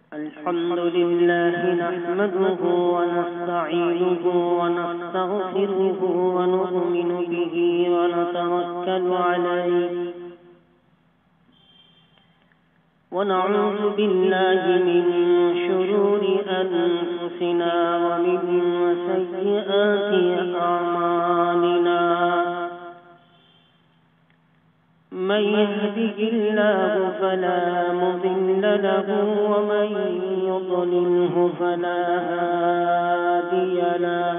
الحمد لله نحمده ونستعينه ونستغفره ونؤمن به ونتوكل عليه ونعوذ بالله من شرور أنفسنا ومن سيئات أعمالنا من يهده الله فلا مضل له ومن يضلله فلا هادي له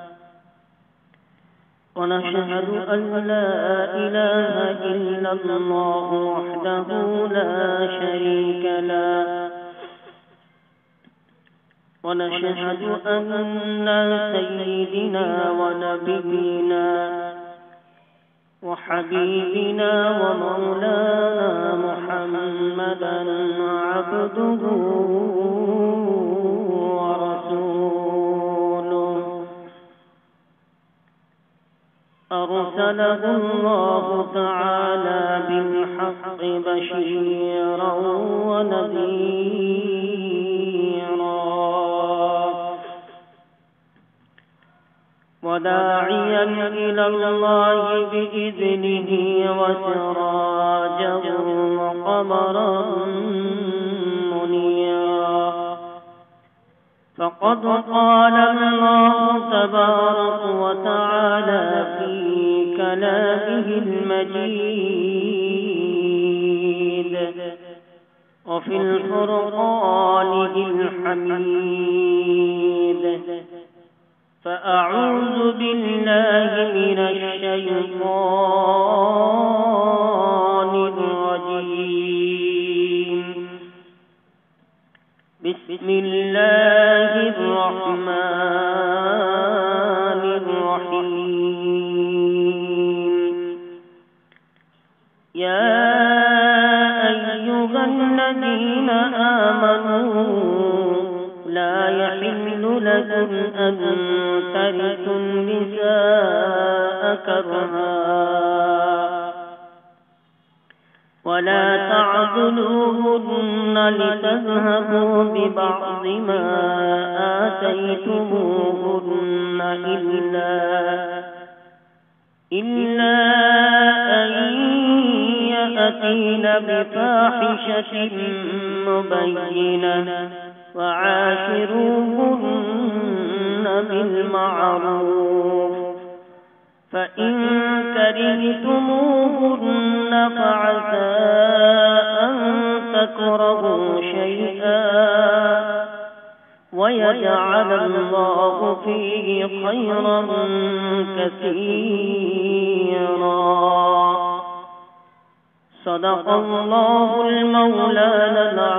ونشهد أن لا إله إلا الله وحده لا شريك له ونشهد أن سيدنا ونبينا وحبيبنا ومولانا محمدا عبده ورسوله أرسله الله تعالى بالحق بشيرا ونذيرا وداعيا إلى الله بإذنه وسراجا وقمرا منيرا فقد قال الله تبارك وتعالى في كلامه المجيد وفي الفرقان الحميد فأعوذ بالله من الشيطان الرجيم بسم الله الرحمن الرحيم يا أيها الذين آمنوا لا يحل لكم أن ترثوا النساء كرها ولا تعضلوهن لتذهبوا ببعض ما آتيتموهن إلا أن يأتين بفاحشة مبينة وعاشروهن بالمعروف فإن كرهتموهن فعسى أن تكرهوا شيئا ويجعل الله فيه خيرا كثيرا صدق الله المولانا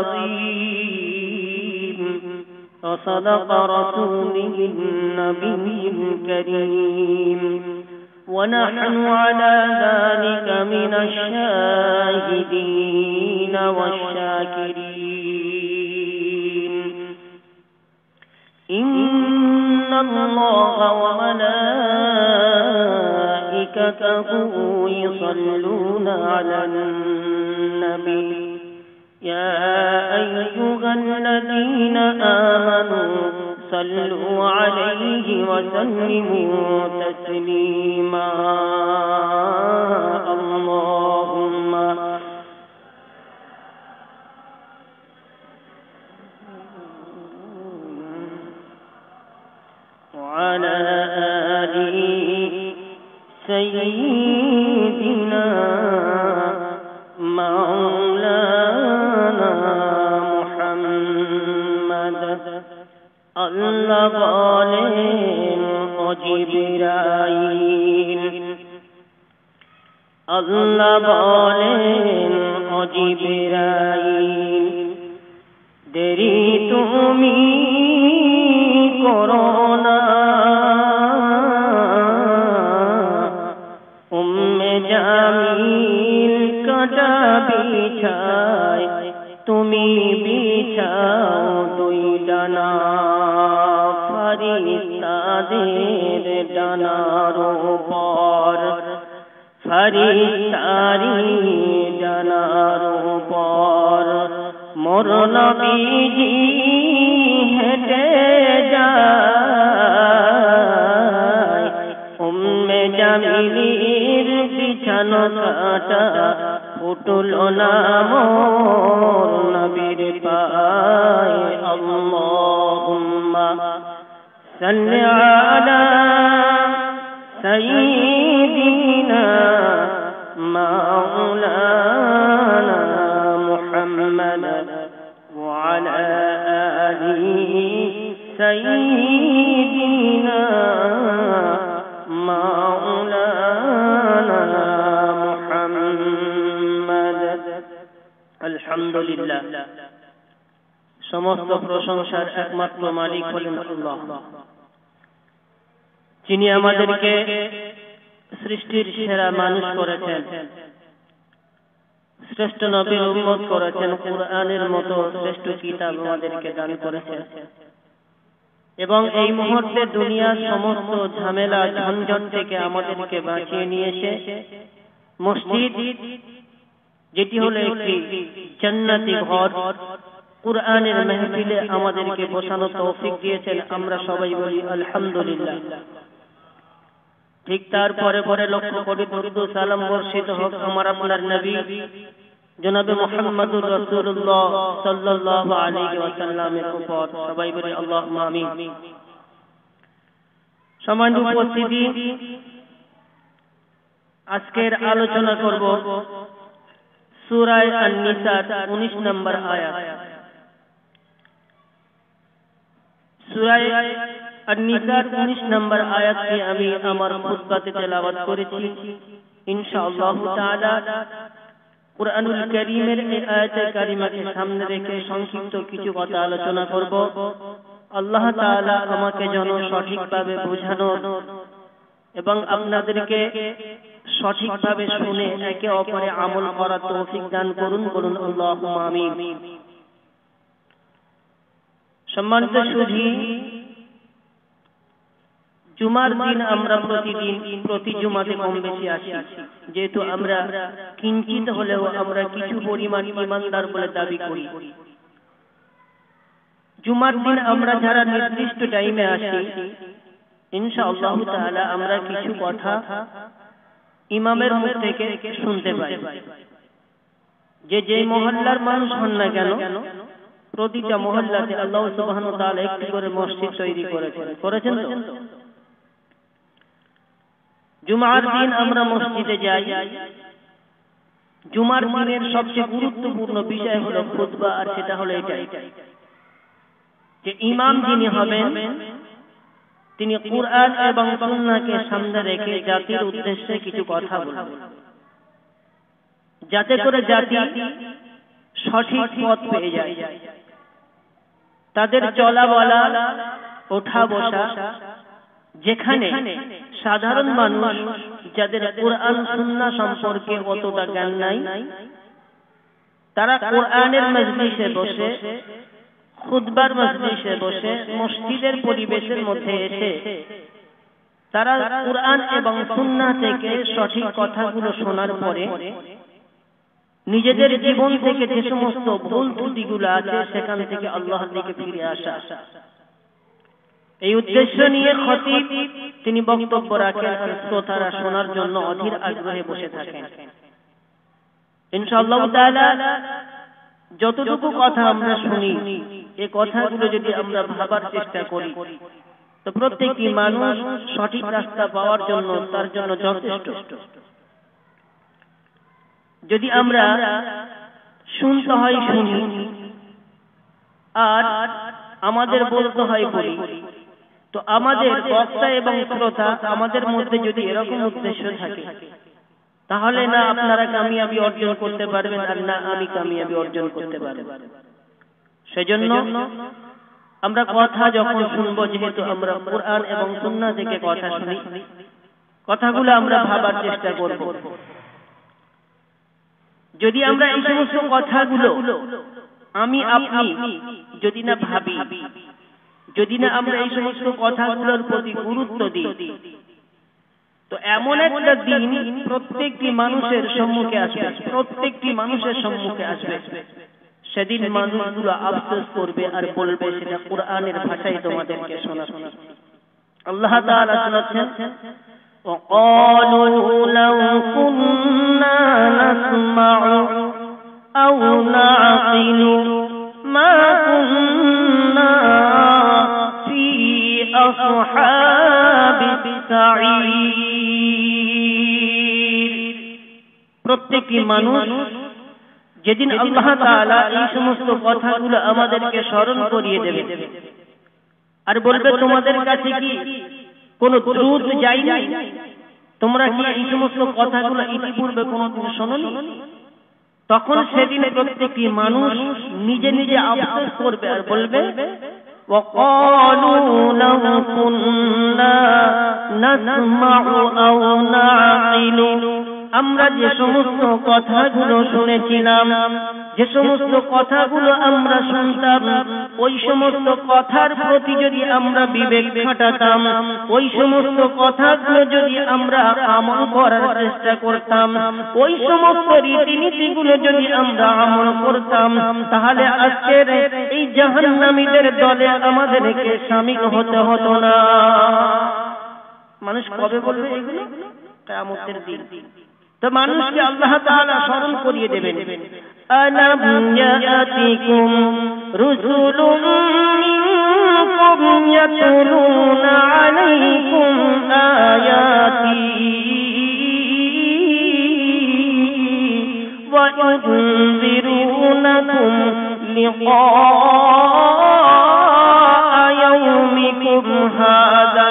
العظيم وصدق رسوله النبي الكريم ونحن على ذلك من الشاهدين والشاكرين إن الله وملائكته يصلون على النبي يا أيها الذين آمنوا صلوا عليه وسلموا تسليما اللهم وعلى آل سيدنا مولانا محمد الله غالب وجبرائيل الله غالب وجبرائيل দেরি তুমি করোনা উম্মে জামিল কাটা বিছায় তুমি বিছাও দুই ডানা ফারিস্তাদের ডানার উপর ফারিস্তারি ডানার উপর মোর নবীজি হেঁটে যায় উম্মে জামিলীর বিছানো কাটা ফুটল না মোর নবীর পায়ে আল্লাহুম্মা সাল্লি আলা সাইয়্যিদিনা মাওলানা মুহাম্মাদ ওয়া আলা আলিহি সাইয়্যিদিনা মাওলানা মুহাম্মাদ। আলহামদুলিল্লাহ, সমস্ত প্রশংসার একমাত্র মালিক হলেন আল্লাহ, যিনি আমাদেরকে সৃষ্টির সেরা মানুষ করেছেন, শ্রেষ্ঠ নবীর উম্মত করেছেন, কুরআনের মতো শ্রেষ্ঠ কিতাব আমাদেরকে দান করেছেন এবং এই মুহূর্তে দুনিয়ার সমস্ত ঝামেলা ঝঞ্ঝট থেকে আমাদেরকে বাঁচিয়ে নিয়ে এসে মসজিদ, যেটি হলো একটি জান্নাতি ঘর, কুরআনের মাহফিলে আমাদেরকে বসানোর তৌফিক দিয়েছেন। আমরা সবাই বলি আলহামদুলিল্লাহ। ঠিক তারপরে পরে লক্ষ্য করি দরুদ ও সালাম বর্ষিত হোক আমার আপনার নবী জনাবে মুহাম্মদুর রাসূলুল্লাহ সাল্লাল্লাহু আলাইহি ওয়াসাল্লামের উপর। সবাই বলি আল্লাহুম্মা আমিন। সম্মানিত উপস্থিতি, আজকের আলোচনা করব সূরা আন-নিসা 19 নম্বর আয়াত। সূরা আন-নিসা 19 নম্বর আয়াতটি আমি আমার খুতবাতে তেলাওয়াত করেছি। ইনশাআল্লাহ তাআলা কুরআনুল কারীমের এই আয়াতে কারিমাকে সামনে রেখে সংক্ষিপ্ত কিছু কথা আলোচনা করব। আল্লাহ তাআলা আমাকে যেন সঠিকভাবে বোঝানোর এবং আপনাদেরকে সঠিকভাবে শুনে একে অপরে আমল করার তৌফিক দান করুন। বলুন আল্লাহুম্মা আমিন। সম্মানিত সুধী, জুমার দিন আমরা প্রতি জুমাতে কম বেশি আসি, যেহেতু আমরা কিঞ্চিত হলেও আমরা কিছু পরিমাণ ঈমানদার বলে দাবি করি। জুমার দিন আমরা যারা নির্দিষ্ট টাইমে আসি, ইনশাআল্লাহ তাআলা আমরা কিছু কথা ইমামের মুখ থেকে শুনতে পাই। যে মহল্লার মানুষ হন না কেন, প্রতিটা মহল্লাতে আল্লাহ সুবহানাহু ওয়া তাআলা একটি করে মসজিদ তৈরি করেছেন তো। জুমার দিন আমরা মসজিদে যাই। জুমার দিনের সবচেয়ে গুরুত্বপূর্ণ বিষয় হলো খুতবা, আর সেটা হলো এটাই যে ইমাম যিনি হবেন তিনি কুরআন এবং সুন্নাহকে সামনে রেখে জাতির উদ্দেশ্যে কিছু কথা বলবেন, যাতে করে জাতি সঠিক পথ পেয়ে যায়। তাদের চলা বলা, ওঠা বসা, যেখানে সাধারণ মানুষ যাদের কুরআন সুন্নাহ সম্পর্কে অতটা জ্ঞান নাই, তারা কুরআনের মজলিসে বসে, খুতবার মজলিসে বসে, মসজিদের পরিবেশের মধ্যে এসে তারা কুরআন এবং সুন্নাহ থেকে সঠিক কথাগুলো শোনার পরে নিজেদের জীবন থেকে যে সমস্ত ভুল ত্রুটিগুলো আছে সেখান থেকে আল্লাহর দিকে ফিরে আসা, এই উদ্দেশ্য নিয়ে খতিব তিনি বক্তব্য রাখেন আর শ্রোতারা শোনার জন্য অধীর আগ্রহে বসে থাকেন। ইনশাআল্লাহ তাআলা যতটুকু কথা আমরা শুনি, এই কথাগুলো যদি আমরা ভাবার চেষ্টা করি, তো প্রত্যেকটি মানুষ সঠিক রাস্তা পাওয়ার জন্য তার জন্য যথেষ্ট। যদি আমরা শুনতে হয় শুনি আর আমাদের বলতে হয় বলি, তো আমাদের বক্তা এবং শ্রোতা আমাদের মধ্যে যদি এরকম উদ্দেশ্য থাকে, তাহলে না আপনারা কামিয়াবি অর্জন করতে পারবেন আর না আমি কামিয়াবি অর্জন করতে পারব। সেজন্য আমরা কথা যখন শুনবো, যেহেতু আমরা কুরআন এবং সুন্নাহ থেকে কথা শুনি, কথাগুলো আমরা ভাবার চেষ্টা করব। যদি আমরা এই সমস্ত কথাগুলো আমি আপনি যদি না ভাবি, যদি না আমরা এই সমস্ত কথাগুলোর প্রতি গুরুত্ব দিই, তো এমন একটা দিন প্রত্যেকটি মানুষের সম্মুখে আসবে, প্রত্যেকটি মানুষের সম্মুখে আসবে। সেদিন মানুষগুলো আফসোস করবে আর বলবে সেটা কোরআনের ভাষায় তোমাদেরকে শোনাচ্ছি। আল্লাহ তাআলা শোনাচ্ছেন, وقالوا لو كنا نسمع أو نعقل ما كنا في أصحاب السعير। প্রত্যেকটি মানুষ যেদিন আল্লাহ তাআলা এই সমস্ত কথাগুলো আমাদেরকে স্মরণ করিয়ে দেবে আর বলবে তোমাদের কাছে কি কোন দূত যায়নি? তোমরা কি এই সমস্ত কথাগুলো ইতিপূর্বে কোনোদিন শোনোনি? তখন সেদিন প্রত্যেকটি মানুষ নিজে নিজে আফসোস করবে আর বলবে, وقالوا لو كنا نسمع أو نعقل। আমরা যে সমস্ত কথাগুলো শুনেছিলাম, যে সমস্ত কথাগুলো আমরা শুনতাম, ওই সমস্ত কথার প্রতি যদি আমরা বিবেক খাটাতাম, ওই সমস্ত কথাগুলো যদি আমরা আমল করার চেষ্টা করতাম, ওই সমস্ত রীতিনীতিগুলো যদি আমরা আমল করতাম, তাহলে আজকের এই জাহান্নামীদের দলে আমাদেরকে শামিল হতে হতো না। মানুষ কবে বলবে এগুলো? কিয়ামতের দিন। তো মানুষকে আল্লাহ তাআলা স্মরণ করিয়ে দেবেন, আলাম ইয়াতিকুম রুসুলুম মিনকুম ইয়াতুলুনা আলাইকুম আয়াতি ওয়া ইউনযিরুনাকুম লিকা ইয়াউমিকুম হাযা।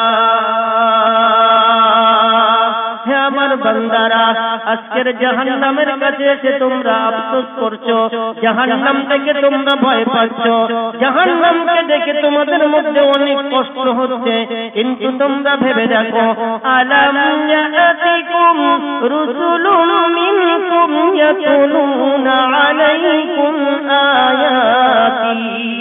বান্দারা, আজকের জাহান্নামের কাছে এসে তোমরা আফসোস করছো, জাহান্নাম থেকে তোমরা ভয় পাচ্ছ, জাহান্নামকে দেখে তোমাদের মধ্যে অনেক কষ্ট হচ্ছে, কিন্তু তোমরা ভেবে দেখো, আলাম ইয়াতিকুম রুসুলুম মিনকুম ইয়াতুলুনা আলাইকুম আয়াতি।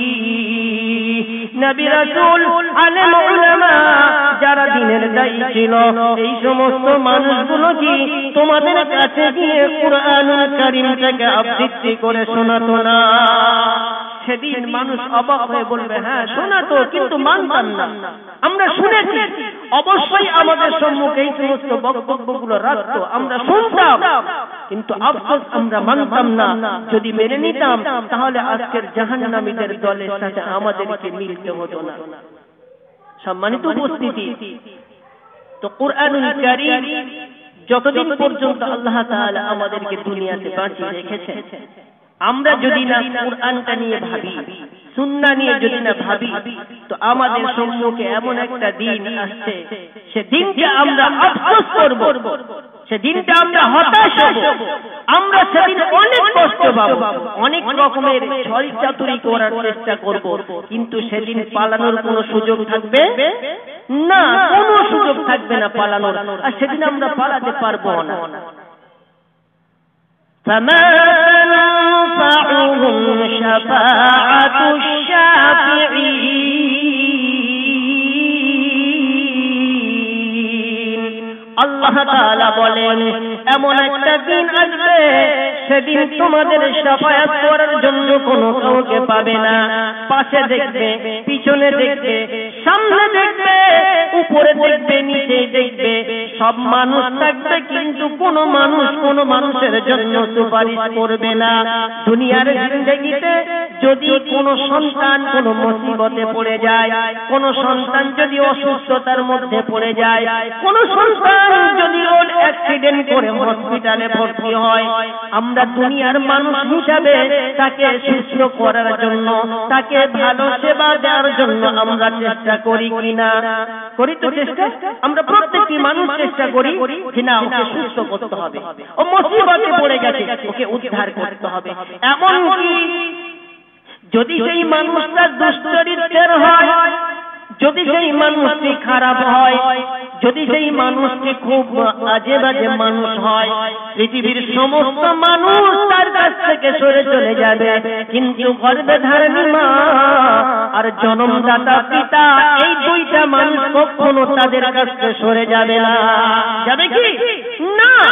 নবী রাসূল আলেম উলামা যারা দিনের দায়ী ছিল, এই সমস্ত মানুষগুলো কি তোমাদের কাছে গিয়ে কুরআনুল কারীমটাকে আবৃত্তি করে শোনাতো না? সেদিন মানুষ অবাক হয়ে বলবে, হ্যাঁ শোনাতো, কিন্তু মানতাম না। আমরা শুনেছি, অবশ্যই আমাদের সম্মুখে এই সমস্ত বক্তব্যগুলো রাখতো, আমরা শুনতাম, কিন্তু আফসোস আমরা মানতাম না। যদি মেনে নিতাম তাহলে আজকের জাহান্নামীদের দলের সাথে আমাদেরকে মিলতে হতো না। সম্মানিত উপস্থিতি, তো কুরআনুল কারীম যতদিন পর্যন্ত আল্লাহ তাআলা আমাদেরকে দুনিয়াতে বাঁচিয়ে রেখেছেন, আমরা যদি না কুরআনটা নিয়ে ভাবি, সুন্নাহ নিয়ে যদি না ভাবি, তো আমাদের সম্মুখে এমন একটা দিন আসছে, সেদিনকে আমরা আফসোস করব, সেদিনটা আমরা হতাশ হব, আমরা সেদিন অনেক কষ্ট পাবো, অনেক রকমের ছল চাতুরি করার চেষ্টা করব, কিন্তু সেদিন পালানোর কোনো সুযোগ থাকবে না, কোনো সুযোগ থাকবে না পালানোর, আর সেদিন আমরা পালাতে পারবো না। فما تنفعهم شفاعة الشافعين। আল্লাহ তাআলা বলেন, এমন একটা দিন আসবে, সেদিন তোমাদের শাফায়াত করার জন্য কোনো কাউকে পাবে না। পাশে দেখবে, পিছনে দেখবে, সামনে দেখবে, উপরে দেখবে, নিচে দেখবে, সব মানুষ থাকবে, কিন্তু কোনো মানুষ কোনো মানুষের জন্য সুপারিশ করবে না। দুনিয়ার জিন্দেগিতে যদি কোনো সন্তান কোনো মুসিবতে পড়ে যায়, কোনো সন্তান যদি অসুস্থতার মধ্যে পড়ে যায়, কোনো সন্তান যদি রোড অ্যাক্সিডেন্ট করে হসপিটালে ভর্তি হয়, আমরা দুনিয়ার মানুষ হিসাবে তাকে সুস্থ করার জন্য, তাকে ভালো সেবা দেওয়ার জন্য আমরা চেষ্টা করি কিনা? করি তো চেষ্টা। আমরা প্রত্যেকটি মানুষ চেষ্টা করি যে না, ওকে সুস্থ করতে হবে, ও মুসিবতে পড়ে গেছে, ওকে উদ্ধার করতে হবে। এমনকি যদি সেই মানুষটা দুশ্চরিত্রের হয়, যদি সেই মানুষটি খারাপ হয়, যদি সেই মানুষটি খুব আজে বাজে মানুষ হয়, পৃথিবীর সমস্ত মানুষ তার কাছ থেকে সরে চলে যাবে, কিন্তু গর্ভে ধারণী মা আর জন্মদাতা পিতা, এই দুইটা মানুষ কখনো তাদের কাছ থেকে সরে যাবে না। যাবে কি না?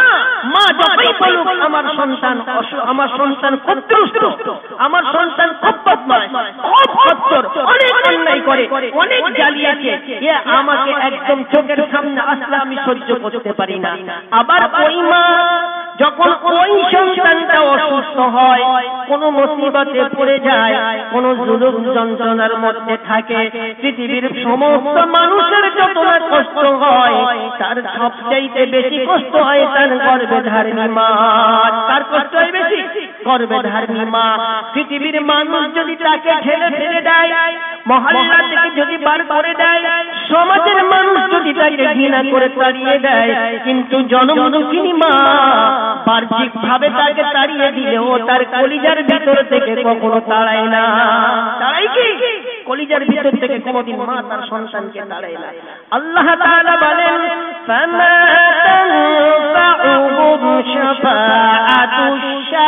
মা যতই বলুক আমার সন্তান খুব দুষ্ট, আমার সন্তান খুব বদমাশ, খুব খচ্চর, অনেক অন্যায় করে, অনেক জালিয়াতি, এ আমাকে একদম চোখের সামনে আসলে আমি সহ্য করতে পারি না। আবার ওই মা যখন ওই সন্তানটা অসুস্থ হয়, কোন মুসিবতে পড়ে যায়, কোন জুলুম যন্ত্রণার মধ্যে থাকে, পৃথিবীর সমস্ত মানুষের যত না কষ্ট হয়, তার সবচাইতে বেশি কষ্ট হয় তার গর্ভধারিণী মা। তার কষ্ট হয় বেশি গর্ভধারিণী মা। পৃথিবীর মানুষ যদি তাকে ঠেলে ফেলে দেয়, মহল্লা থেকে যদি বার করে দেয়, সমাজের মানুষ যদি তাকে ঘৃণা করে তাড়িয়ে দেয়, কিন্তু জনমদুখিনী মা বাহ্যিক ভাবে তাকে তাড়িয়ে দিলেও তার কলিজার ভিতর থেকে কখনো তাড়ায় না। তাড়াই কি? কলিজার ভিতর থেকে কোনদিন মা তার সন্তানকে তাড়ায় না। আল্লাহ তাআলা বলেন, ফামা তানফাউহুম শাফাআতুশ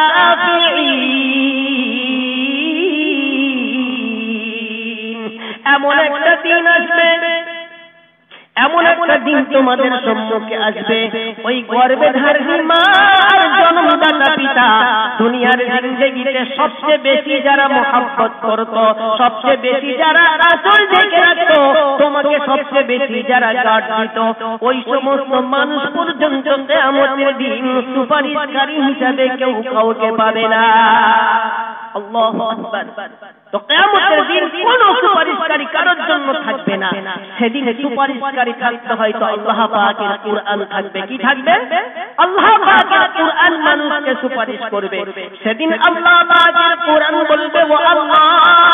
শাফিঈন। এমন একটা দিন আসবে, এমন একটা দিন তোমাদের সম্মুখে আসবে, ওই গর্ভধারিণী মা আর জন্মদাতা পিতা দুনিয়ার জিন্দেগিতে সবচেয়ে বেশি যারা মহব্বত করত, সবচেয়ে বেশি যারা আঁচল ঢেকে রাখতো, তোমাকে সবচেয়ে বেশি যারা গার্ড দিত, ওই সমস্ত মানুষ পর্যন্ত কিয়ামতের দিন সুপারিশকারী হিসাবে কেউ কাউকে পাবে না। আল্লাহু আকবার। তো কিয়ামতের দিন কোন সুপারিশকারী কারোর জন্য থাকবে না। সেদিন সুপারিশকারী থাকতে হয়তো আল্লাহ পাকের কুরআন থাকবে। কি থাকবে? আল্লাহ পাকের কুরআন মানুষকে সুপারিশ করবে। সেদিন আল্লাহ পাকের কুরআন বলবে, ও আল্লাহ,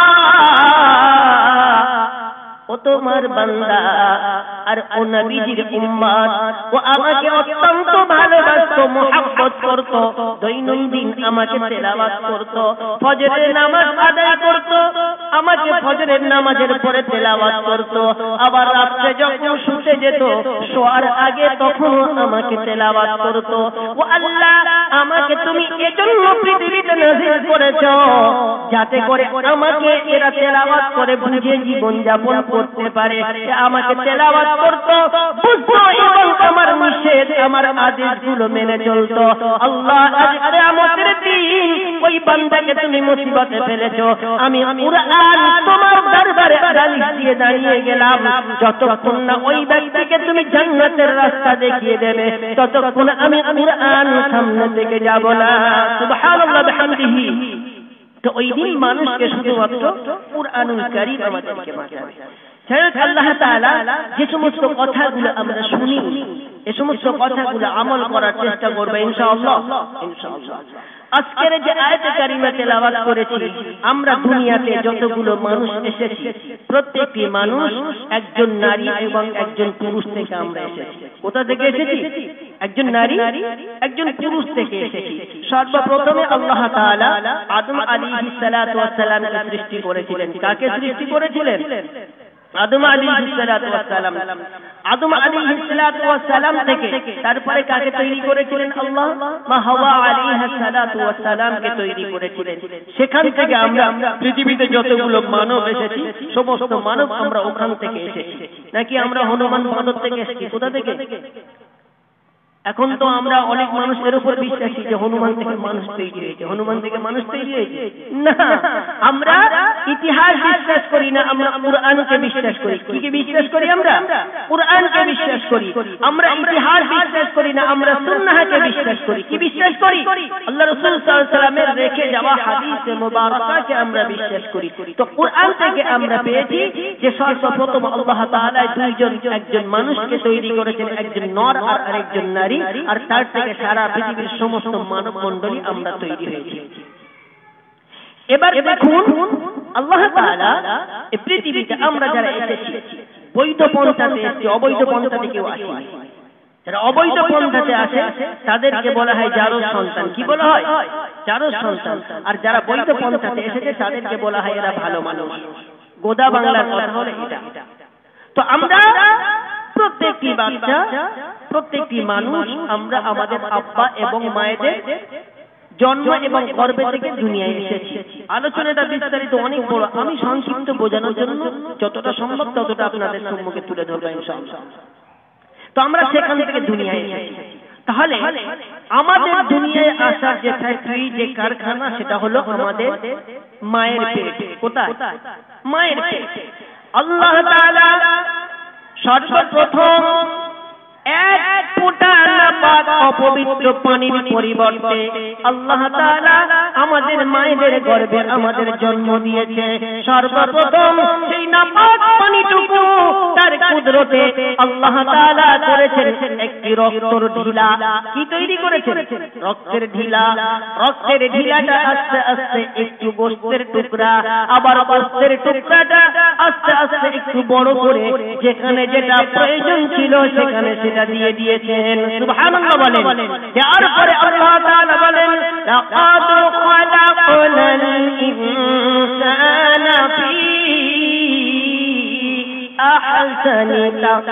ও তোমার বান্দা আর ও নবীজির উম্মত, ও আমাকে অত্যন্ত ভালোবাসতো, মুহাব্বত করত, দৈনন্দিন আমাকে তেলাওয়াত করত, ফজরের নামাজ আদায় করত, আমাকে ফজরের নামাজের পরে তেলাওয়াত করত, আবার রাতে যখন শুতে যেত শোয়ার আগে তখন আমাকে তেলাওয়াত করত। ও আল্লাহ, আমাকে তুমি এজন্য পৃথিবীতে নাযিল করেছো যাতে করে আমাকে এরা তেলাওয়াত করে বুঝে জীবন যাপন করতে পারে। আমাকে তেলাওয়াত করতো, বুঝতো এবং আমার নিষেধ, আমার আদেশগুলো মেনে চলতো। আল্লাহ, আজ কিয়ামতের দিন ওই বান্দাকে তুমি মুসিবতে ফেলেছো। আমি কুরআন তোমার দরবারে আদালিশ দিয়ে দাঁড়িয়ে গেলাম, যতক্ষণ না ওই ব্যক্তিকে তুমি জান্নাতের রাস্তা দেখিয়ে দেবে ততক্ষণ আমি কুরআন সামনে থেকে যাব না। সুবহানাল্লাহ বিহামদিহি। তো ওই দিন মানুষকে শুধুমাত্র কুরআনুল কারীম আমাদেরকে বাঁচাবে। আল্লাহ তাআলা যে সমস্ত কথাগুলো আমরা শুনি, এই সমস্ত কথাগুলো আমল করার চেষ্টা করব ইনশাআল্লাহ। আজকের যে আয়াতে কারিমা তেলাওয়াত করেছি, আমরা দুনিয়াতে যতগুলো মানুষ এসেছি, প্রত্যেকটি মানুষ একজন নারী এবং একজন পুরুষ থেকে আমরা এসেছি। কোথা থেকে এসেছি? একজন নারী, একজন পুরুষ থেকে এসেছি। সর্বপ্রথমে আল্লাহ তাআলা আদম আলাইহিস সালাতু ওয়াস সালামকে সৃষ্টি করেছিলেন। কাকে সৃষ্টি করেছিলেন? আদম আলাইহিস সালাতু ওয়াস সালাম। আদম আলাইহিস সালাতু ওয়াস সালাম থেকে তারপরে কাকে তৈরি করেছিলেন? আল্লাহ মা হাওয়া আলাইহিস সালাতু ওয়াস সালামকে তৈরি করেছিলেন। সেখান থেকে আমরা পৃথিবীতে যতগুলো মানব এসেছি, সমস্ত মানব আমরা ওখান থেকে এসেছি। নাকি আমরা হনুমান পর্বত থেকে এসেছি? কোথা থেকে? এখন তো আমরা অনেক মানুষের উপর বিশ্বাসী যে হনুমান থেকে মানুষ তৈরি হয়েছে, হনুমান থেকে মানুষ তৈরি হয়েছে। না, আমরা ইতিহাস বিশ্বাস করি না, আমরা কুরআনকে বিশ্বাস করি। কি বিশ্বাস করি? আমরা কুরআনকে বিশ্বাস করি। আমরা ইতিহাস বিশ্বাস করি না, আমরা সুন্নাহকে বিশ্বাস করি। কি বিশ্বাস করি? আল্লাহ রাসূল সাল্লাল্লাহু আলাইহি ওয়াসাল্লামের রেখে যাওয়া হাদিসে মুবারাকাকে আমরা বিশ্বাস করি। তো কুরআন থেকে আমরা পেয়েছি যে সর্বপ্রথম আল্লাহ তাআলা দুইজন, একজন মানুষকে তৈরি করেছেন, একজন নর আর আরেকজন নারী, আর তার থেকে সারা পৃথিবীর সমস্ত মানব মণ্ডলী আমরা তৈরি হয়েছি। এবার দেখুন আল্লাহ তাআলা এই পৃথিবীতে আমরা যারা এসেছি, বৈধ পন্থাতে এসেছি, অবৈধ পন্থাতে কেউ আসেনি। যারা অবৈধ পন্থাতে আসে তাদেরকে বলা হয় জারজ সন্তান। কি বলা হয়? জারজ সন্তান। আর যারা বৈধ পন্থাতে এসেছে তাদেরকে বলা হয় এরা ভালো মানুষ। গোদা বাংলার কথা হলো এটা। তো আমরা প্রত্যেকটি বাচ্চা, প্রত্যেকটি মানুষ আমরা আমাদের আব্বা এবং মায়েদের জন্ম এবং গর্ভে থেকে দুনিয়ায় এসেছি। আলোচনাটা বিস্তারিত অনেক বড়, আমি সংক্ষিপ্ত বোঝানোর জন্য যতটা সম্ভব ততটা আপনাদের সম্মুখে তুলে ধরবো ইনশাআল্লাহ। তো আমরা সেখান থেকে দুনিয়ায় এসেছি। তাহলে আমাদের দুনিয়ায় আসার যে ফ্যাক্টরি, যে কারখানা, সেটা হলো আমাদের মায়ের পেট। কোথায়? মায়ের পেট। আল্লাহ তাআলা সর্বপ্রথম এক ফোঁটা নাপাক অপবিত্র পানির পরিবর্তে আল্লাহ তাআলা আমাদের মায়েদের গর্ভে আমাদের জন্ম দিয়েছে। সর্বপ্রথম সেই নাপাক পানিটুকু তার কুদরতে আল্লাহ তাআলা করেছেন একটি রক্তের ঢিলা। কি তৈরি করেছেন? রক্তের ঢিলা। রক্তের ঢিলাটা আস্তে আস্তে একটু গোশতের টুকরা, আবার গোশতের টুকরাটা আস্তে আস্তে একটু বড় করে যেখানে যেটা প্রয়োজন ছিল সেখানে সেটা দিয়ে দিয়েছেন। সুবহানাল্লাহ বলেন। তারপরে আল্লাহ তাআলা বলেন, লাকাদ খালাকনাল ইনসানা ফি আহসানি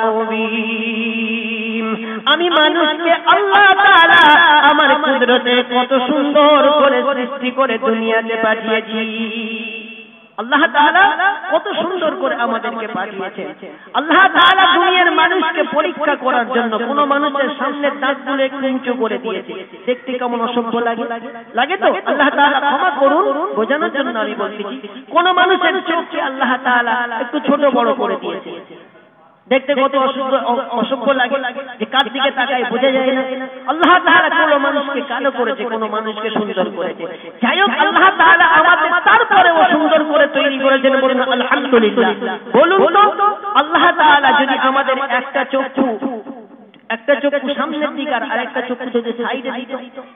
তাকওয়িম। আমি মানুষকে আল্লাহ তাআলা আমার কুদরতে কত সুন্দর করে সৃষ্টি করে দুনিয়াতে পাঠিয়েছি। আল্লাহ তাআলা কত সুন্দর করে আমাদেরকে পাঠিয়েছেন। আল্লাহ তাআলা দুনিয়ার মানুষকে পরীক্ষা করার জন্য কোন মানুষের সামনে দাঁতগুলো একটু উঁচু করে দিয়েছে। দেখতে কেমন অসভ্য লাগে? লাগে তো? আল্লাহ তাআলা ক্ষমা করুন, বোঝানোর জন্য আমি বলছি। কোন মানুষের চোখকে আল্লাহ তাআলা একটু ছোট বড় করে দিয়েছে। দেখতে কত অসভ্য লাগে যে কার দিকে তাকায় বোঝা যায় না। আল্লাহ তাআলা কোন মানুষকে কালো করেছে, কোন মানুষকে সুন্দর করেছে। যাই হোক, আল্লাহ তাআলা আমাদের তারপরেও সুন্দর করে তৈরি করেছেন। বলুন আলহামদুলিল্লাহ। বলুন তো, আল্লাহ তাআলা যদি আমাদের একটা চক্ষু সামনের দিকে আর একটা চক্ষু যদি সাইডে দিত,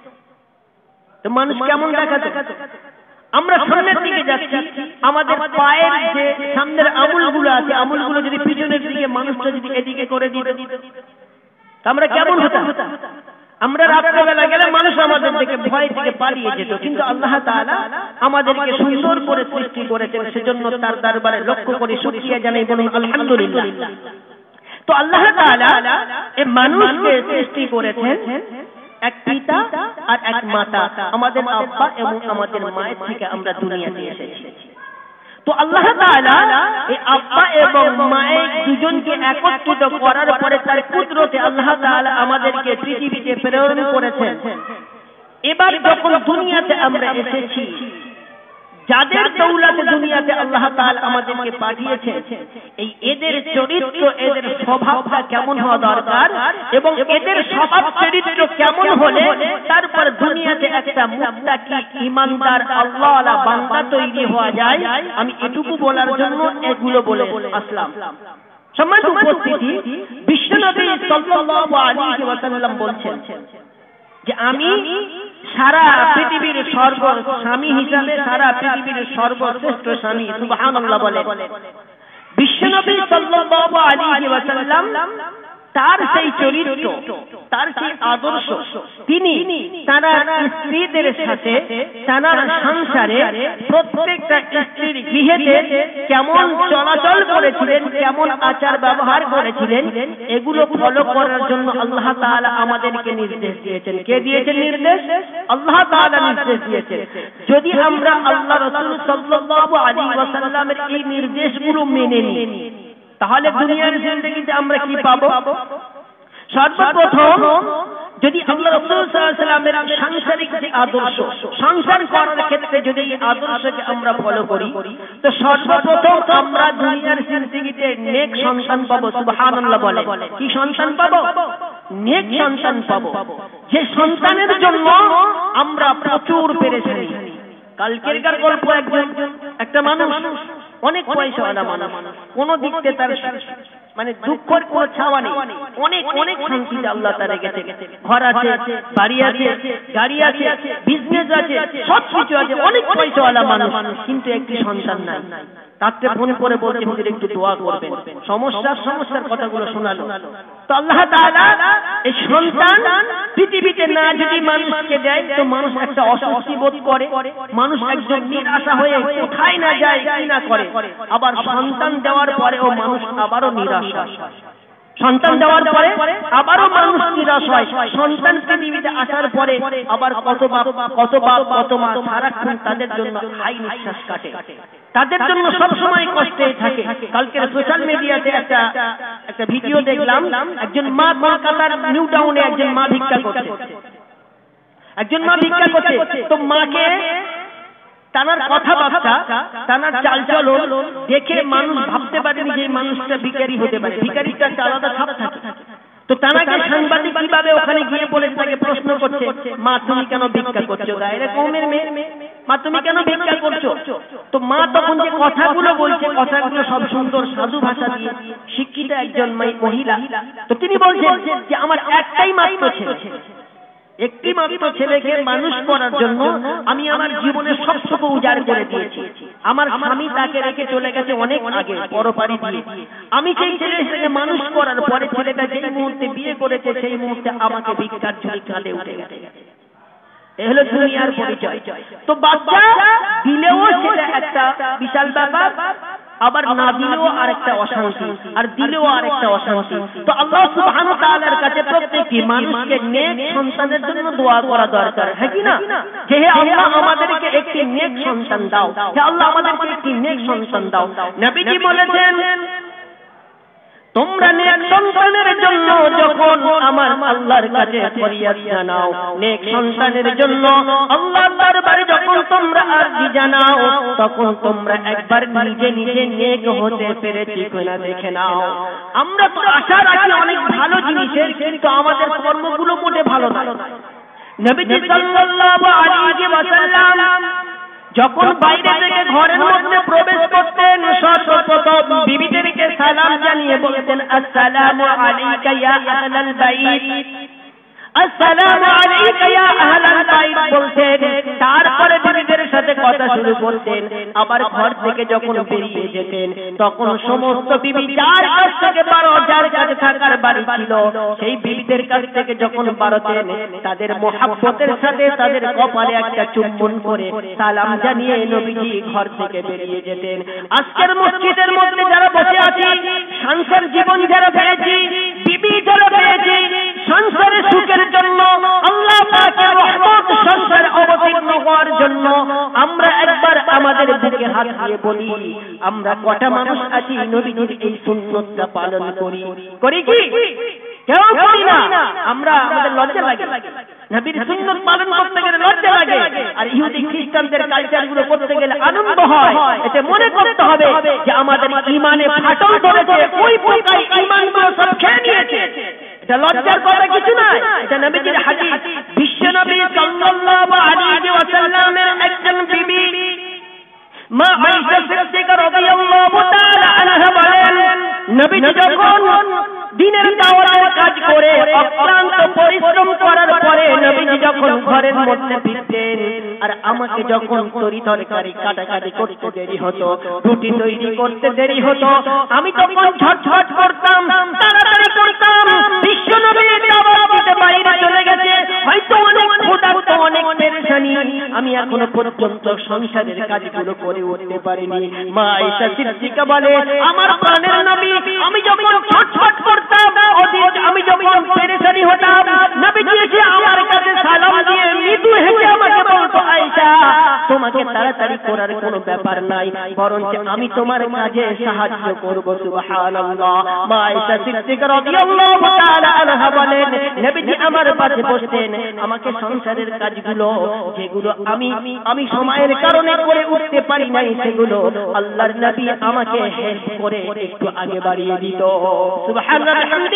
তো মানুষ কেমন দেখাতো? আমরা সামনের দিকে যাচ্ছি, আমাদের পায়ের যে সামনের আঙুলগুলো আছে, আঙুলগুলো যদি পিছনের দিকে মানুষটা যদি এদিকে করে দিত, আমরা কেমন হতাম? আমরা রাত্রেবেলা গেলে মানুষ আমাদের থেকে ভয় থেকে পালিয়ে যেত। কিন্তু আল্লাহ তাআলা আমাদেরকে সুন্দর করে সৃষ্টি করেছেন, সেজন্য তার দরবারে লক্ষ্য করে শুকরিয়া জানাই। বলুন আলহামদুলিল্লাহ। তো আল্লাহ তাআলা এই মানুষকে সৃষ্টি করেছেন এক পিতা আর এক মাতা, আমাদের আব্বা এবং আমাদের মায়ের থেকে আমরা দুনিয়াতে এসেছি। তো আল্লাহ তাআলা এই আব্বা এবং মায়ের দুজনকে একত্রিত করার পরে তার কুদরতে আল্লাহ তাআলা আমাদেরকে পৃথিবীতে প্রেরণ করেছেন। এবার যখন দুনিয়াতে আমরা এসেছি, যাদের দৌলতে দুনিয়াতে আল্লাহ তাআলা আমাদেরকে পাঠিয়েছেন, এই এদের চরিত্র, এদের স্বভাবটা কেমন হওয়া দরকার এবং এদের স্বভাব চরিত্র কেমন হলে তারপর দুনিয়াতে একটা মুত্তাকি ঈমানদার আল্লাহওয়ালা বান্দা তৈরি হওয়া যায়, আমি এটুকু বলার জন্য এগুলো বলে আসলাম। সম্মানিত উপস্থিতি, বিশ্বনবী সাল্লাল্লাহু আলাইহি ওয়াসাল্লাম বলছেন যে আমি সারা পৃথিবীর স্বামী হিসাবে, সারা পৃথিবীর সর্বশ্রেষ্ঠ স্বামী। সুবহানাল্লাহ বলে। বিশ্বনবী সাল্লাল্লাহু আলাইহি ওয়াসাল্লাম তার সেই চরিত্র, তার সেই আদর্শ, তিনি তার স্ত্রীদের সাথে তার সংসারে প্রত্যেকটা স্ত্রীর গৃহেতে কেমন চলাচল করেছিলেন, কেমন আচার ব্যবহার করেছিলেন, এগুলো ফলো করার জন্য আল্লাহ তাআলা আমাদেরকে নির্দেশ দিয়েছেন। কে দিয়েছেন নির্দেশ? আল্লাহ তাআলা নির্দেশ দিয়েছেন। যদি আমরা আল্লাহ রাসূল সাল্লাল্লাহু আলাইহি ওয়াসাল্লামের এই নির্দেশগুলো মেনে নিই, তাহলে দুনিয়ার জিন্দেগিতে আমরা কি পাবো? সর্বপ্রথম যদি আল্লাহ রাসূল সাল্লাল্লাহু আলাইহি ওয়াসাল্লামের সাংসারিক যে আদর্শ, সংসার করার ক্ষেত্রে যদি এই আদর্শকে আমরা ফলো করি, তো সর্বপ্রথম আমরা দুনিয়ার জিন্দেগিতে নেক সন্তান পাবো। সুবহানাল্লাহ বলে। কি সন্তান পাবো? নেক সন্তান পাবো, যে সন্তানের জন্য আমরা প্রচুর পেরেশানি। কালকেরকার গল্প, একটা মানুষ অনেক পয়সাওয়ালা মানুষ, কোন দিক থেকে তার মানে দুঃখের কোনো ছাওয়া নেই, অনেক অনেক শান্তিতে আল্লাহ তাআলা রেখেছে। ঘর আছে, বাড়ি আছে, গাড়ি আছে, বিজনেস আছে, সব কিছু আছে, অনেক পয়সাওয়ালা মানুষ, কিন্তু একটি সন্তান নাই। তাকে ফোন করে বলছে হুজুর একটু দোয়া করবেন, সমস্যার কথাগুলো শোনালো। তো আল্লাহ তাআলা এই সন্তান পৃথিবীতে না যদি মানুষকে দেয়, তো মানুষ একটা অস্বস্তি বোধ করে, মানুষ একদম নিরাশা হয়ে কোথায় না যায়, কি না করে। আবার সন্তান দেওয়ার পরেও মানুষ আবারও নিরাশা। সন্তান দেওয়ার পরে আবারও মানুষ নিরাশ হয়, সন্তান পৃথিবীতে আসার পরে আবার কত বাপ কত মা সারাক্ষণ তাদের জন্য হাই নিঃশ্বাস কাটে, তাদের জন্য সব সময় কষ্টে থাকে। কালকে সোশ্যাল মিডিয়াতে একটা ভিডিও দেখলাম, একজন মা কলকাতার নিউ টাউনে একজন মা ভিক্ষা করছে, তো মাকে তার কথাবার্তা, তার চালচলন দেখে মানুষ ভাবতে পারেনি যে মানুষটা ভিখারি হতে পারে, ভিখারিটা একটা আলাদা ছাপ থাকে। তো তাকে সাংবাদিক কিভাবে ওখানে গিয়ে বলে তাকে প্রশ্ন করছে, মা তুমি কেন ভিক্ষা করছো, গায়ের কওমের মেয়ে, মা তুমি কেন ভিক্ষা করছো? তো মা তখন যে কথাগুলো বলছে, কথাগুলো সব সুন্দর সাধু ভাষা দিয়ে, শিক্ষিত একজন মহিলা। তো তিনি বলছেন যে আমার একটাই মাত্র ছেলেকে মানুষ করার জন্য আমি আমার জীবনের সবটুকু উজাড় করে দিয়েছি। আমার স্বামী তাকে রেখে চলে গেছে অনেক আগে পরপারি দিয়ে। আমি সেই ছেলেকে মানুষ করার পরে ছেলেটা যেই মুহূর্তে বিয়ে করেছে সেই মুহূর্তে আমাকে ভিক্ষার ঝুড়ি কাঁধে উঠে গেছে। এ হলো দুনিয়ার পরিচয়। তো বাচ্চা দিলেও সেটা একটা বিশাল ব্যাপার, আবার না দিলেও আরেকটা অশান্তি, আর দিলেও আরেকটা অশান্তি। তো আল্লাহ সুবহানাহু ওয়া তাআলার কাছে প্রত্যেকটি মানুষকে নেক সন্তানের জন্য দোয়া করা দরকার, হ্যাঁ কি না? যে হে আল্লাহ আমাদেরকে একটি নেক সন্তান দাও, হে আল্লাহ আমাদেরকে একটি নেক সন্তান দাও। নবীজি বলেছেন তোমরা নেক সন্তানের জন্য যখন আমার আল্লাহর কাছে ফরিয়াদ জানাও, নেক সন্তানের জন্য আল্লাহর দরবারে যখন তোমরা আরজি জানাও, তখন তোমরা একবার নিজে নেক হতে পেরেছি কিনা দেখে নাও। আমরা তো আশা রাখি অনেক ভালো জিনিসের, কিন্তু আমাদের কর্মগুলো মোটে ভালো না। নবীজি সাল্লাল্লাহু আলাইহি ওয়াসাল্লাম যখন বাইরে থেকে ঘরের মধ্যে প্রবেশ করতেন, সর্বপ্রথম বিবিদেরকে সালাম জানিয়ে বলতেন আসসালামু আলাইকা ইয়া আহলাল বাইত, আসসালামু আলাইকা ইয়া আহলাল বাইত বলতেন। তারপরে বিবিদের সাথে কথা শুরু করতেন। আবার ঘর থেকে যখন বেরিয়ে যেতেন তখন সমস্ত বিবি যার কাছ থেকে যার কাছে থাকার বাড়ি ছিল সেই বিবিদের কাছ থেকে যখন বাড়তেন, তাদের মোহাব্বতের সাথে তাদের কপালে একটা চুম্বন করে সালাম জানিয়ে নবীজি ঘর থেকে বেরিয়ে যেতেন। আজকের মসজিদের মধ্যে যারা বসে আছি, সংসার জীবন যারা পেয়েছি, বিবি যারা পেয়েছি, সংসারের সুখের জন্য, আল্লাহ পাকের রহমত সংসার অবতীর্ণ হওয়ার জন্য আমরা একবার আমাদের বুকে হাত দিয়ে বলি আমরা কটা মানুষ আছি নবীজির এই সুন্নতটা পালন করি কি? কেউ করি না। আমরা আমাদের লজ্জা লাগে, নবীর সুন্নত পালন করতে গেলে লজ্জা লাগে, আর ইহুদি খ্রিস্টানদের কালচার গুলো করতে গেলে আনন্দ হয়। এতে মনে করতে হবে যে আমাদের ঈমানে ফাটল ধরেছে, ওই পোকায় ঈমানগুলো সব খেয়ে নিয়েছে। এটা লজ্জার কথা কিছু নয়, এটা নবীজির হাদিস। বিশ্ব নবী সাল্লাল্লাহু আলাইহি ওয়াসাল্লামের একজন বিবি মা আয়েশা সিদ্দিকা রাদিয়াল্লাহু তাআলা আনহা বলেন, নবীজি যখন দিনের দাওয়াতের কাজ করে অক্লান্ত পরিশ্রম করার পরে নবীজি যখন ঘরের মধ্যে ফিরতেন, আর আমাকে যখন তরকারি কাটাকাটি করতে দেরি হতো, রুটি তৈরি করতে দেরি হতো, আমি তখন ঝটঝট করতাম, তাড়াতাড়ি করতাম। বিশ্ব নবী দাওয়াতে বাইরে চলে গেছে, হয়তো অনেক ক্ষুধার্ত, অনেক পেরেশানি, আমি এখনো পর্যন্ত সংসারের কাজগুলো করে উঠতে পারিনি। মা আয়েশা সিদ্দিকা বলে, আমার প্রাণের নবী আমি যখন ঝটঝট করতাম, আমি যখন পেরেশানি হতাম, নবীজি এসে আমার কাছে সালাম দিয়ে মৃদু হেসে আমাকে বলতো, আয়েশা তোমাকে তাড়াতাড়ি করার কোনো ব্যাপার নাই, বরঞ্চ আমি তোমার কাজে সাহায্য করব। সুবহানাল্লাহ। মা আয়েশা সিদ্দিকা রাদিয়াল্লাহু তাআলা আনহা বলেন, নবীজি আমার পাশে বসতেন, আমাকে সংসারের কাজগুলো যেগুলো আমি সময়ের কারণে করে উঠতে পারি নাই, সেগুলো আল্লাহর নবী আমাকে হেল্প করে একটু আগে বাড়িয়ে দিত। সুবহানাল্লাহ।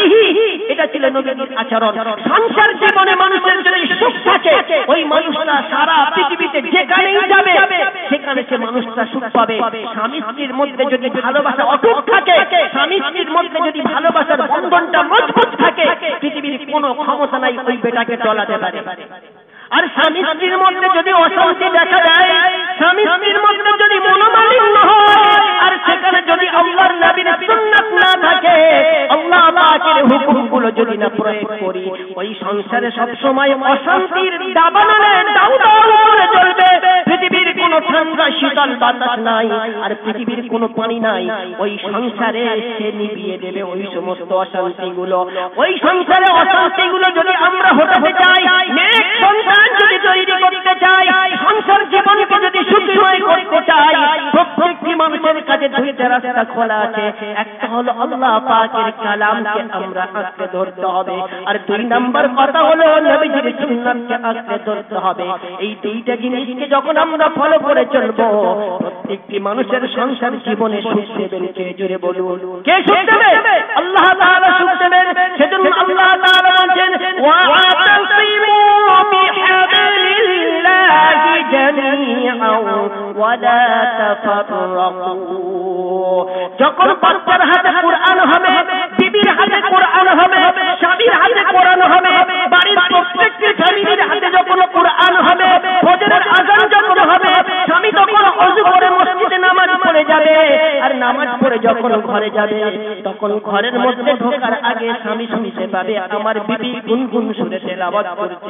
এটা ছিল নবীর আচরণ। সংসার জীবনে মানুষের যদি সুখ থাকে, ওই মানুষটা সারা পৃথিবীতে যেখানেই যাবে সেখানে সে মানুষটা সুখ পাবে। স্বামী স্ত্রীর মধ্যে যদি ভালোবাসা অটুট থাকে, স্বামী স্ত্রীর মধ্যে যদি ভালোবাসার বন্ধনটা মজবুত থাকে, পৃথিবীর কোনো ক্ষমতা নাই ওই বেটাকে টলাতে পারে। আর স্বামী স্ত্রীর মধ্যে যদি অশান্তি দেখা দেয়, স্বামী স্ত্রীর মধ্যে যদি মনোমালিন্য হয়, আর সেখানে যদি আল্লাহর নবীর সুন্নাত না থাকে, আল্লাহ পাকের হুকুমগুলো যদি না প্রয়োগ করি, ওই সংসারে সব সময় অশান্তির দাবানলে দাউ দাউ করে জ্বলবে। পৃথিবীর কোন কোনো ঠান্ডা শীতল বাতাস নাই, আর পৃথিবীর কোনো পানি নাই, ওই সংসারে সে নিভিয়ে দেবে ওই সমস্ত অশান্তিগুলো। ওই সংসারে অশান্তিগুলো যদি আমরা হটাতে চাই, নেক সন্তান যদি তৈরি করতে চাই, সংসার জীবনকে যদি সুখময় করতে চাই, প্রত্যেকটি মানুষের কাছে দুইটা রাস্তা খোলা আছে। একটা হলো আল্লাহ পাকের কালামকে আমরা আঁকড়ে ধরতে হবে, আর দুই নাম্বার কথা হলো নবীজির সুন্নাতকে আঁকড়ে ধরতে হবে। এই দুইটা জিনিসকে যখন আমরা ফলো করে চলবো, প্রত্যেকটি মানুষের সংসার জীবনে সুখ দেবেন। কে জোরে বলুন, কে সুখ দেবে? আল্লাহ তাআলা সুখ দেবেন। সেজন্য আল্লাহ তাআলা বলেন, ওয়া'তাসিমু বিহাবিলিল্লাহি জামিআন ওয়া লা তাফাররাকু। যখন বাচ্চার হাতে কুরআন হবে, বিবির হাতে কুরআন হবে, স্বামীর হাতে কুরআন হবে, বাড়ির প্রত্যেকটি ফ্যামিলির হাতে যখন কুরআন হবে, ফজরের আযান যখন হবে, স্বামী তখন ওযু করে মসজিদে নামাজ পড়ে যাবে, আর নামাজ পড়ে যখন ঘরে যাবে, তখন ঘরের মধ্যে ঢোকার আগে স্বামী শুনতে পাবে আমার বিবি গুনগুন সুরে তেলাওয়াত করছে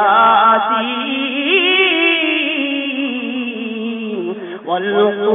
ইয়াসিন ওয়াল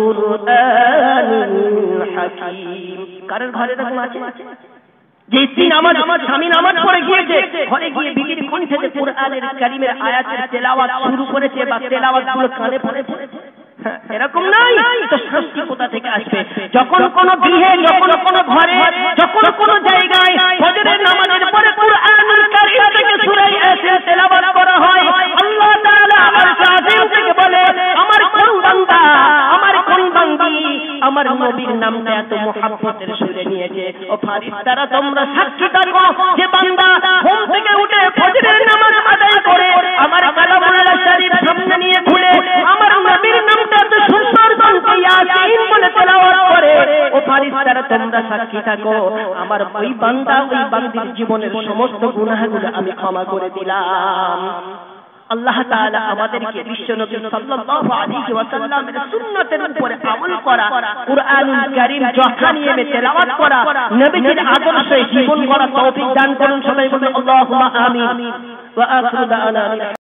কুরআনিল হাকীম। কারণ ঘরে তখন আছে যে স্বামী নামাজ পড়ে গিয়েছে, ঘরে গিয়ে বিবির কণ্ঠে কুরআনের কারীমের আয়াতের তেলাওয়াত শুরু করেছে বা তেলাওয়াতগুলো কানে পড়েছে, এরকম নাই তো শান্তি কোথা থেকে আসবে? যখন কোন গৃহে, যখন কোন ঘরে, যখন কোন জায়গায় ফজরের নামাজের পরে কুরআনুল কারীম থেকে সূরা ইয়াসিন তেলাওয়াত করা হয়, আল্লাহ তাআলা আরশ আজিম থেকে বলে আমার কোন বান্দা, আমার কোন বান্দি আমার নবীর নামটা এত মুহাব্বতের সুরে নিয়েছে। ও ফেরেশতারা তোমরা সাক্ষী থাকো যে বান্দা ঘুম থেকে উঠে ফজরের নামাজ আদায় করে আমার কালামুল্লাহ শরীফ সামনে নিয়ে খুলে আমার নবীর নামটা এত সুন্দর কণ্ঠে ইয়াসিন বলে তেলাওয়াত করে। ও ফেরেশতারা তোমরা সাক্ষী থাকো আমার ওই বান্দা, ওই বান্দির জীবনের সমস্ত গুনাহগুলো আমি ক্ষমা করে দিলাম। আল্লাহ তাআলা আমাদেরকে বিশ্বনবী সাল্লাল্লাহু আলাইহি ওয়াসাল্লামের সুন্নাতের উপরে আমল করা, কুরআনুল কারীম যথা নিয়মে তেলাওয়াত করা, নবীজির আদর্শে জীবন গড়া তৌফিক দান করুন। সবাই বলুন আল্লাহুম্মা আমিন। ওয়া আখিরু দাওয়ানা